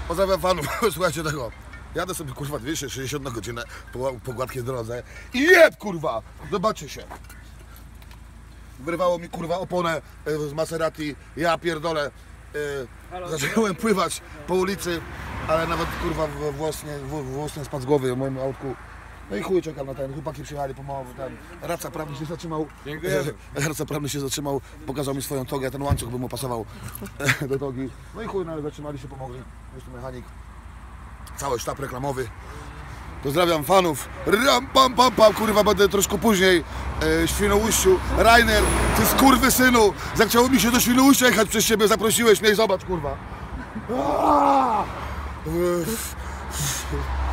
Pozdrawiam fanów, słuchajcie tego. Jadę sobie kurwa 260 na godzinę po gładkiej drodze i jeb kurwa! Zobaczcie się. Wyrwało mi kurwa oponę z Maserati, ja pierdolę. Zacząłem pływać po ulicy, ale nawet kurwa włos nie spadł z głowy w moim autku. No i chuj, czekam na ten, chłopaki przyjechali pomału, ten radca prawny się zatrzymał. Radca prawny się zatrzymał, pokazał mi swoją togę, ten łańcuch by mu pasował do togi. No i chuj, no, zatrzymali się, pomogli. Jest tu mechanik, cały sztab reklamowy. Pozdrawiam fanów. Ram, pam, pam, pam, kurwa, będę troszkę później. Świnoujściu. Rainer, ty skurwysynu. Zachciało mi się do Świnoujścia jechać przez ciebie, zaprosiłeś mnie i zobacz, kurwa.